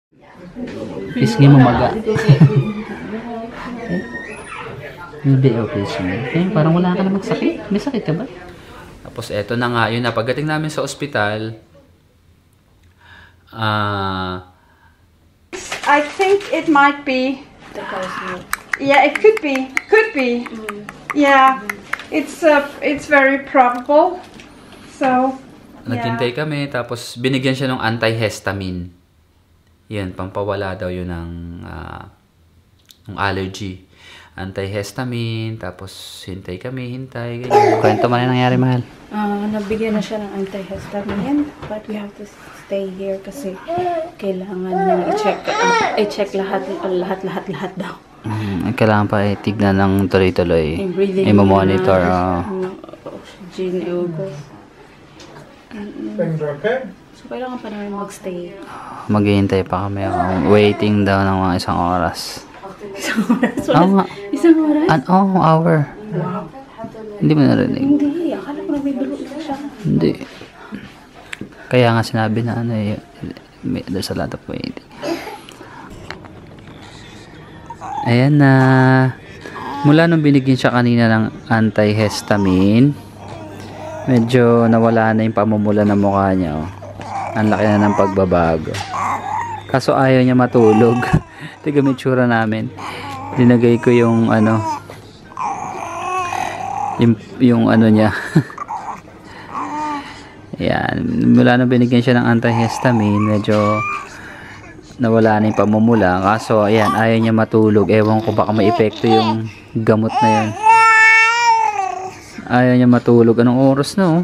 Pisngi mo maga. Hindi, okay siya. Okay, parang wala ka na magsakit. May sakit ka ba? Tapos eto na nga, yun na. Pagdating namin sa ospital, I think it might be. Yeah, it could be. Could be. Yeah, it's very probable. So. Naghintay kami, tapos binigyan siya ng antihistamine. Yan, pampawala daw yun ng allergy. Antihistamine, tapos hintay, ganyan. Kwento mo na nangyari, mahal? Nabigyan na siya ng antihistamine, but we have to stay here kasi kailangan niya i-check lahat daw. Kailangan pa tignan ng tuloy-tuloy. I-monitor. Oxygen, so, kailangan pa namin mag-stay. Maghihintay pa kami. Waiting daw ng mga isang oras. Isang oras? Isang oras? Hour. Wow. Hindi mo narinig? Hindi. Akala ko nagbibiro siya. Hindi. Kaya nga sinabi na there's a lot of waiting. Ayan na. Mula nung binigyan siya kanina ng antihistamine, medyo nawala na yung pamumula ng mukha niya. Oh. Ang laki na ng pagbabago. Kaso ayaw niya matulog. Tiga may tsura namin. Dinagay ko yung yung ano niya. Yan. Mula nung binigyan siya ng antihistamine, medyo nawala na yung pamumula. Kaso ayan, ayaw niya matulog. Ewan ko baka may epekto yung gamot na yan. Ayaw niya matulog. Anong oras na?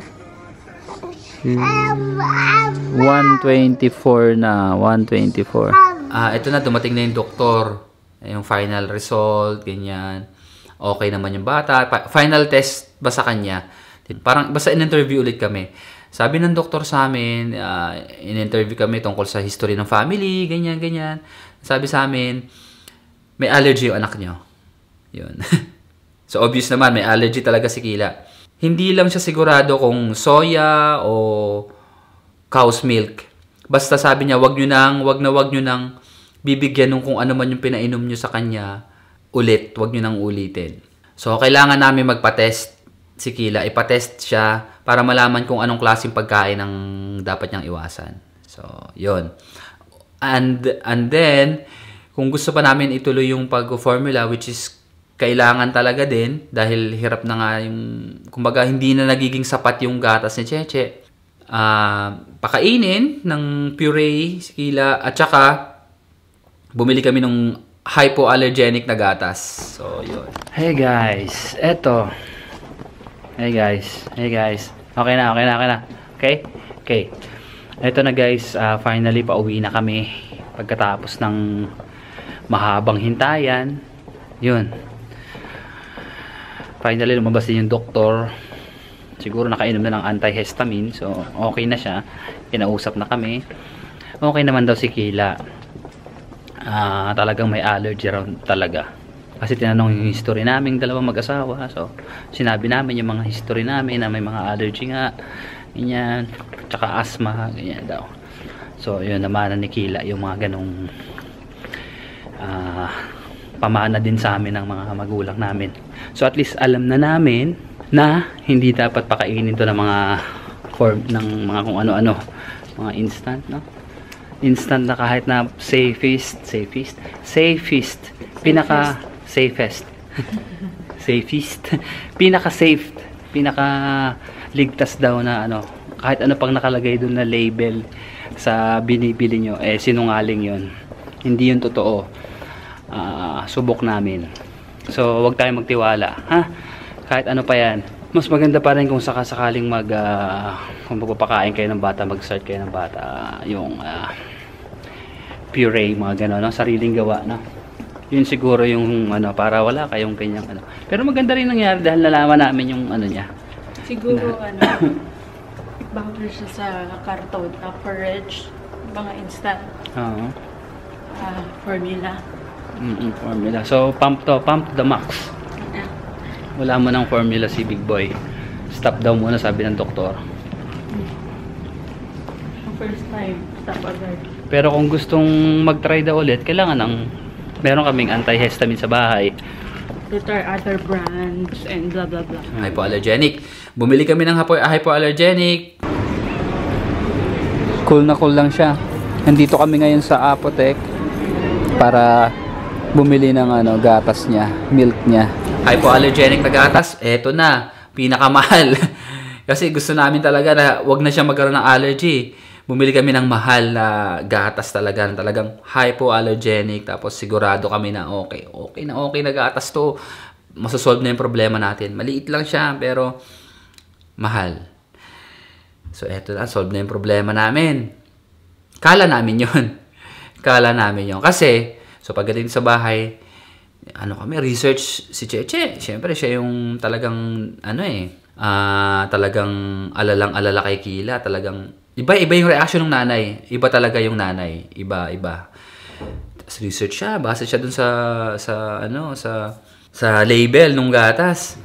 1:24 na. 1:24. Ito na. Dumating na yung doktor. Yung final result. Ganyan. Okay naman yung bata. Final test ba sa kanya? Parang basta in-interview ulit kami. Sabi ng doktor sa amin, in-interview kami tungkol sa history ng family. Ganyan. Sabi sa amin, may allergy yung anak nyo. Yun. So, obvious naman, may allergy talaga si Kila. Hindi lang siya sigurado kung soya o cow's milk. Basta sabi niya, wag nyo nang bibigyan nung kung ano man yung pinainom nyo sa kanya ulit. Wag nyo nang ulitin. So, kailangan namin magpa-test si Kila. Ipa-test siya para malaman kung anong klaseng pagkain ang dapat niyang iwasan. So, yun. And then, kung gusto pa namin ituloy yung pag-formula, which is kailangan talaga din dahil hirap na nga yung kumbaga hindi na nagiging sapat yung gatas ni Cheche. Pakainin ng puree si Kila at saka bumili kami ng hypoallergenic na gatas. So, yun. Hey guys, eto. Hey guys. Okay na. Okay? Eto na guys, finally pauwi na kami pagkatapos ng mahabang hintayan. Yun. Finally, lumabas din yung doktor. Siguro nakainom na ng antihistamine. So, okay na siya. Kinausap na kami. Okay naman daw si Kila. Talagang may allergy raw talaga. Kasi tinanong yung history namin, dalawang mag-asawa. So, sinabi namin yung mga history namin na may mga allergy nga. Ganyan. Tsaka asthma. Ganyan daw. So, yun naman ni Kila yung mga ganong pamana din sa amin ng mga magulang namin. So at least alam na namin na hindi dapat pakainin to ng mga form ng mga kung ano-ano, mga instant, no? Instant na kahit na safest, pinaka safest. Pinaka safe, pinaka ligtas daw na kahit ano pang nakalagay doon na label sa binibili nyo, sinungaling 'yon. Hindi 'yun totoo. Subok namin. So, wag tayong magtiwala, ha? Kahit ano pa yan. Mas maganda pa rin kung sakasakaling kung magpapakain kayo ng bata, mag-start kayo ng bata, yung puree, mga gano'n, no? Sariling gawa, no? Yun siguro yung, para wala kayong kanyang, Pero maganda rin nangyari dahil nalaman namin yung, niya. Siguro, bawal siya sa karton, porridge, mga instant. Oo. Formula. Formula. So, pump to the max. Yeah. Wala mo ng formula si Big Boy. Stop daw muna, sabi ng doktor. First time, stop agad. Pero kung gustong mag-try daw ulit, kailangan meron kaming antihistamine sa bahay. To try other brands and blah blah blah. Hypoallergenic. Bumili kami ng hypoallergenic. Cool na cool lang siya. Nandito kami ngayon sa apotek para bumili ng gatas niya, milk niya. Hypoallergenic na gatas, eto na, pinakamahal. Kasi gusto namin talaga na wag na siya magkaroon ng allergy. Bumili kami ng mahal na gatas talagang hypoallergenic. Tapos sigurado kami na okay na gatas to. Masosolve na yung problema natin. Maliit lang siya pero mahal. So eto na, solve na yung problema namin. Kala namin yun. Kasi, so pagdating sa bahay, kami, research si Cheche. Siyempre, siya yung talagang, talagang alalang-alala kay Kila. Talagang, iba yung reaction ng nanay. Iba talaga yung nanay. Iba. Tapos research siya. Base siya dun sa label ng gatas.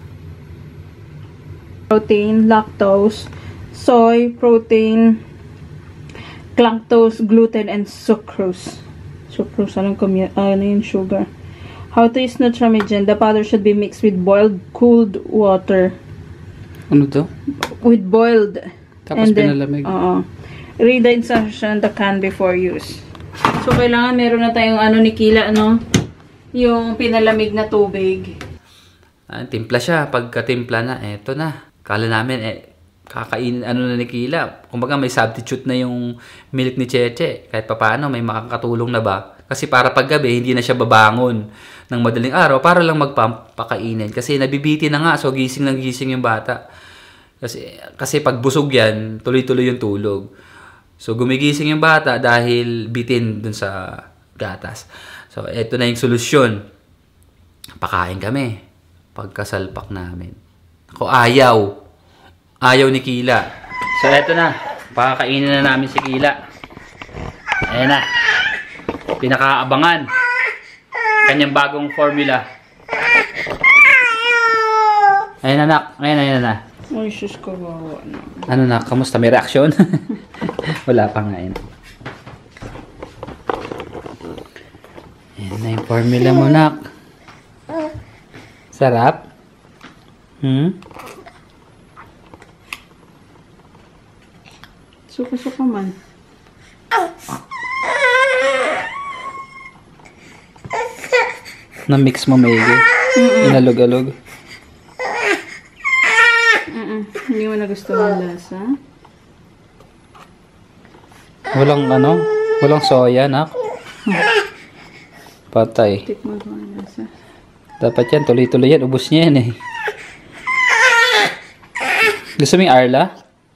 Protein, lactose, soy, protein, lactose, gluten, and sucrose. Sucrose, yung sugar. How to use Nutramigen. The powder should be mixed with boiled, cooled water. Ano to? With boiled. Tapos pinalamig. Read the instruction on the can before use. So, kailangan meron na tayong ni Kila, yung pinalamig na tubig. Timpla siya. Pagka-timpla na, eto na. Kala namin, kakainin na ni Kila. Kumbaga may substitute na yung milk ni Cheche. Kahit papaano, may makakatulong na ba? Kasi para paggabi, hindi na siya babangon ng madaling araw para lang magpakainin. Kasi nabibiti na nga, so gising yung bata. Kasi pag busog yan, tuloy-tuloy yung tulog. So gumigising yung bata dahil bitin dun sa gatas. So eto na yung solusyon. Pakain kami. Pagkasalpak namin. Ako ayaw ni Kila. So eto na. Pakakainin na namin si Kila. Ayan na. Pinakaabangan. Kanyang bagong formula. Ayan anak. Ayan na. Ay, sus, kawawa na. Ano na? Kamusta? May reaction? Wala pa nga yun. Ayan na yung formula mo, nak. Sarap? Suka-suka man. Na-mix mo maigi. Inalog-alog. Hindi mo nagustuhan ang lasa? Walang soya, nak. Patay. Tikman ko ang lasa. Dapat yan, tuloy-tuloy yan. Ubus niya yan eh. Gusto mo yung Arla?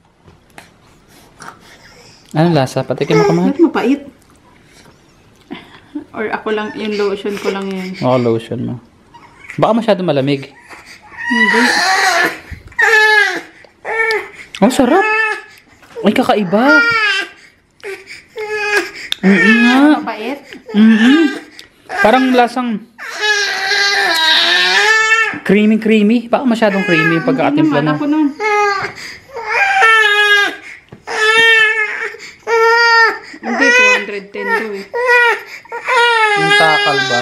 Anong lasa? Patikin mo kamay. Ba't mapait? Or ako lang, yung lotion ko lang yan. Oo, lotion mo. Baka masyado malamig. Hindi. Oh, sarap. Ay, kakaiba. Nga. Mapait? Parang lasang creamy. Baka masyadong creamy yung pagkakatimpla mo. Ako nun. Hindi, 210 daw eh. Yung takal ba?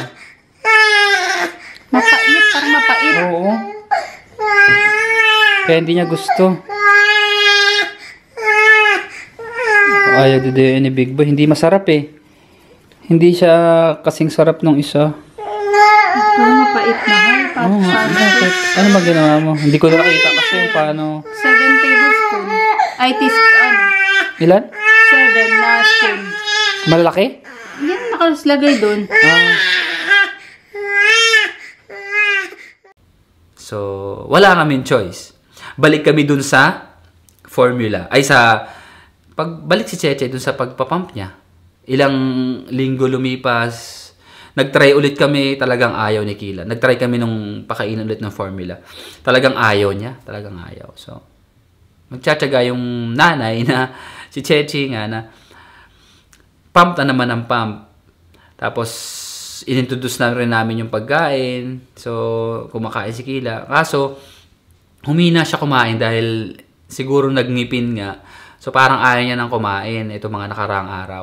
Mapait, parang mapait. Oo. Kaya hindi niya gusto. Ayaw didiin ni Big Boy. Hindi masarap eh. Hindi siya kasing sarap nung isa. Parang mapait na. Ano ba ginawa mo? Hindi ko nakita kasi yung paano. 7 tablespoon. Ay, teaspoon. Ilan? 7 na spoon. Malalaki? Yan, nakaslagay doon. So, wala kaming choice. Balik kami dun sa formula. Pagbalik si Cheche dun sa pagpapump niya. Ilang linggo lumipas. Nagtry ulit kami, talagang ayaw ni Kila. Nagtry kami nung pakainin ulit ng formula. Talagang ayaw niya. Talagang ayaw. So, magtsatsaga yung nanay na si Cheche nga na pump na naman ang pump. Tapos, inintroduce na rin namin yung pagkain. So, kumakain si Kila. Kaso, humina siya kumain dahil siguro nagngipin nga. So, parang ayaw niya nang kumain ito mga nakaraang araw.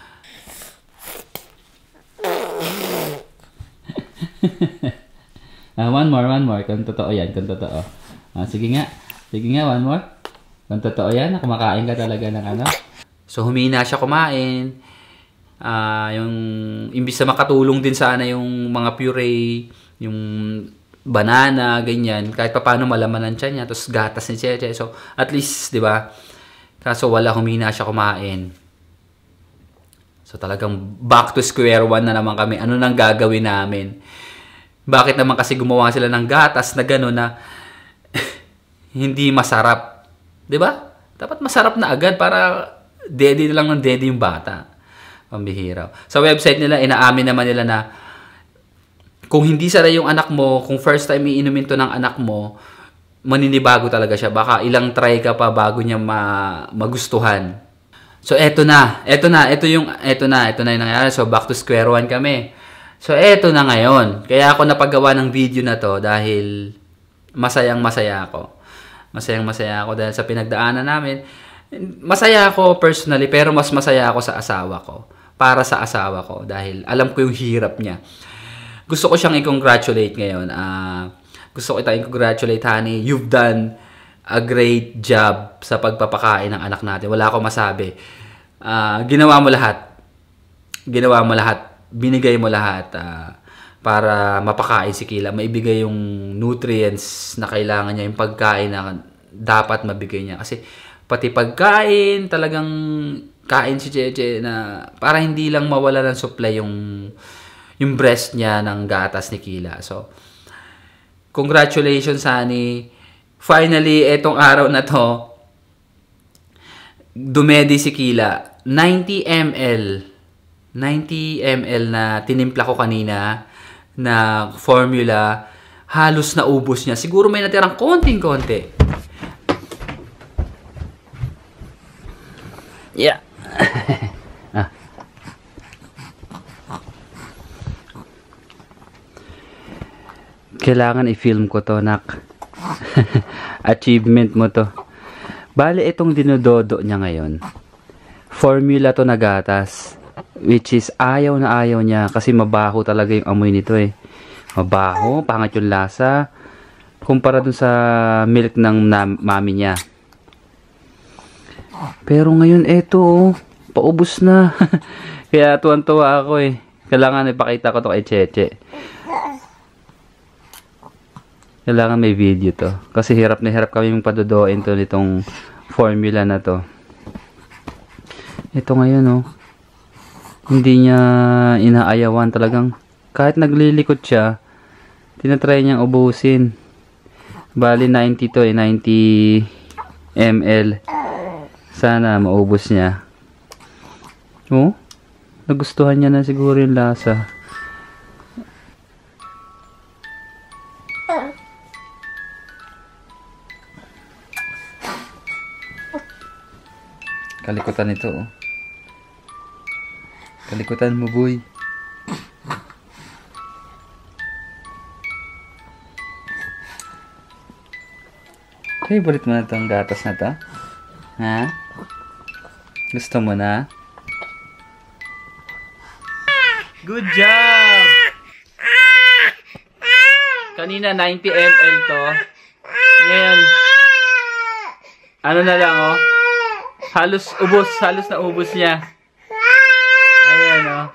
One more. Kung totoo yan, kung totoo. Sige nga, one more. Kung totoo yan, kumakain ka talaga ng ano. So, humina siya kumain. Yung imbis na makatulong din sana yung mga puree, yung banana, ganyan. Kahit pa paano malaman ng tiyan niya. Tapos gatas ni Cheche. So, at least, di ba? Kaso wala, humina siya kumain. So, talagang back to square one na naman kami. Ano nang gagawin namin? Bakit naman kasi gumawa sila ng gatas na gano'n na hindi masarap? Di ba? Dapat masarap na agad para daddy na lang ng daddy yung bata. Pambihira. Sa website nila, inaamin naman nila na kung hindi sanay yung anak mo, kung first time iinumin to ng anak mo, maninibago talaga siya. Baka ilang try ka pa bago niya magustuhan. So, eto na yung nangyari. So, back to square one kami. So, eto na ngayon. Kaya ako napagawa ng video na to dahil masayang-masaya ako. Masayang-masaya ako dahil sa pinagdaanan namin. Masaya ako personally, pero mas masaya ako sa asawa ko. Para sa asawa ko dahil alam ko yung hirap niya. Gusto ko siyang i-congratulate ngayon. Gusto ko i-congratulate, honey. You've done a great job sa pagpapakain ng anak natin. Wala akong masabi. Ginawa mo lahat. Binigay mo lahat para mapakain si Kila. Maibigay yung nutrients na kailangan niya, yung pagkain na dapat mabigay niya. Kasi pati pagkain, talagang kain si Cheche na para hindi lang mawala ng supply yung breast niya ng gatas ni Kila. So, congratulations, honey. Finally, etong araw na to, dumedi si Kila. 90 ml na tinimpla ko kanina na formula, halos naubos niya. Siguro may natirang konting-konti. Yeah. Kailangan i-film ko to, nak. Achievement mo to. Bale, itong dinododo niya ngayon, formula to na gatas, which is ayaw na ayaw niya kasi mabaho talaga yung amoy nito eh. Mabaho, pangit yung lasa kumpara dun sa milk ng mami niya. Pero ngayon eto, paubos na. Kaya tuwan-tuwa ako eh. Kailangan ipakita ko to kay Cheche. Kailangan may video to. Kasi hirap na hirap kami yung padudoin to nitong formula na to. Ito ngayon oh. Hindi niya inaayawan talagang. Kahit naglilikot siya, tinatry niyang ubusin. Bali 90 to eh. 90 ml. Sana maubos niya. Oh, nagustuhan niya na siguro yung lasa. Kalikutan ito, oh. Kalikutan mo, boy. Favorite mo na itong gatas na to? Ha? Gusto mo na? Good job! Kanina 90 ml to. Ngayon, ano na lang, oh. Halos na ubos niya. Ayan, oh.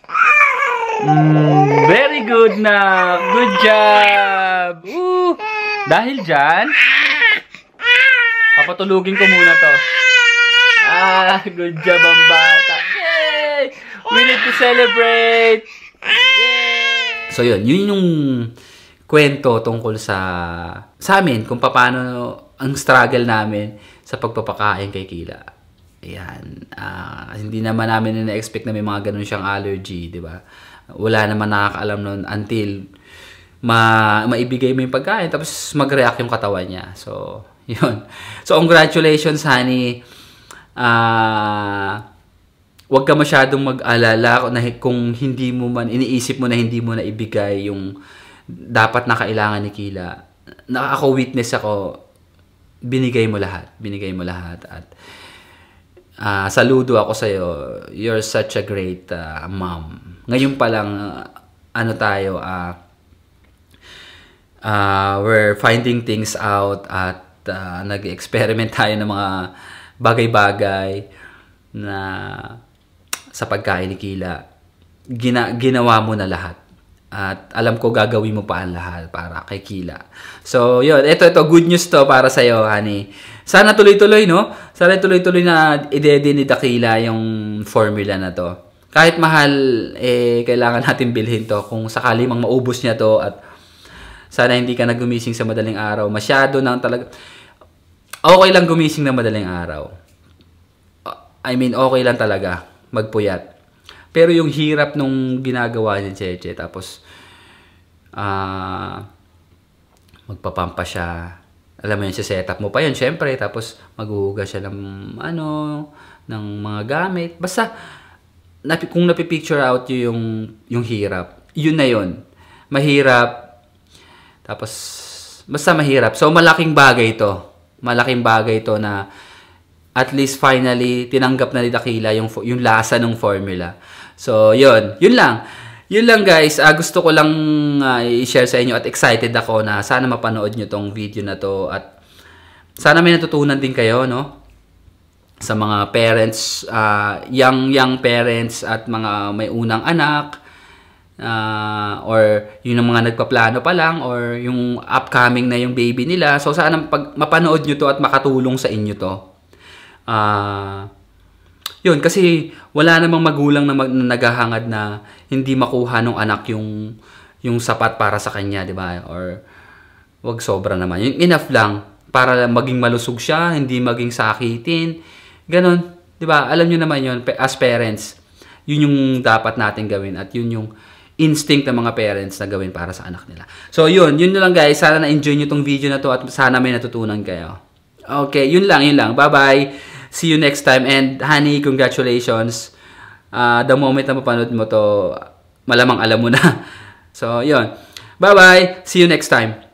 Very good na. Good job. Dahil dyan, papatulugin ko muna to. Good job ang bata. Yay! We need to celebrate. Yay! So yun yung kwento tungkol sa amin kung paano ang struggle namin sa pagpapakain kay Kila. Ayan. Hindi naman namin na-expect na may mga ganun siyang allergy, di ba? Wala naman nakakaalam nun until maibigay mo yung pagkain tapos mag-react yung katawan niya. So, yun. So, congratulations, honey. Huwag ka masyadong mag-alala kung hindi mo man, iniisip mo na hindi mo na ibigay yung dapat na kailangan ni Kila. Ako, witness ako, binigay mo lahat. Binigay mo lahat. At saludo ako sa'yo. You're such a great mom. Ngayon pa lang, we're finding things out at nag-experiment tayo ng mga bagay-bagay na sa pagkain ni Kila. Ginawa mo na lahat. At alam ko gagawin mo pa ang lahat para kay Kila. So, yun. Ito, good news to para sa'yo, honey. Sana tuloy-tuloy, no? Sana tuloy-tuloy na ide-din ni Dakila yung formula na to. Kahit mahal, kailangan natin bilhin to. Kung sakali mang maubos niya to at sana hindi ka na gumising sa madaling araw. Masyado nang talaga. Okay lang gumising na madaling araw. I mean, okay lang talaga magpuyat. Pero yung hirap nung ginagawa ni Cheche, tapos magpapampa siya. Alam mo yun, sa setup mo pa yun, syempre. Tapos maghuhugas siya ng ng mga gamit. Basta, kung napipicture out yung hirap, yun na yun. Mahirap. Tapos, basta mahirap. So, malaking bagay to. Malaking bagay to na at least finally, tinanggap na ni Dakila yung lasa ng formula. So, yun. Yun lang. Yun lang, guys. Gusto ko lang i-share sa inyo at excited ako na sana mapanood nyo tong video na to at sana may natutunan din kayo, no? Sa mga parents, young parents at mga may unang anak or yung mga nagpaplano pa lang or yung upcoming na yung baby nila. So, sana mapanood nyo to at makatulong sa inyo to. Yun, kasi wala namang magulang na naghahangad na hindi makuha ng anak yung sapat para sa kanya, di ba? Or wag sobra naman. Yung enough lang para maging malusog siya, hindi maging sakitin. Ganon, di ba? Alam nyo naman yun, as parents, yun yung dapat natin gawin at yun yung instinct ng mga parents na gawin para sa anak nila. So, yun na lang, guys. Sana na-enjoy nyo tong video na to at sana may natutunan kayo. Okay, yun lang. Bye-bye. See you next time. And, honey, congratulations. The moment na mapanood mo to, malamang alam mo na. So, yun. Bye-bye. See you next time.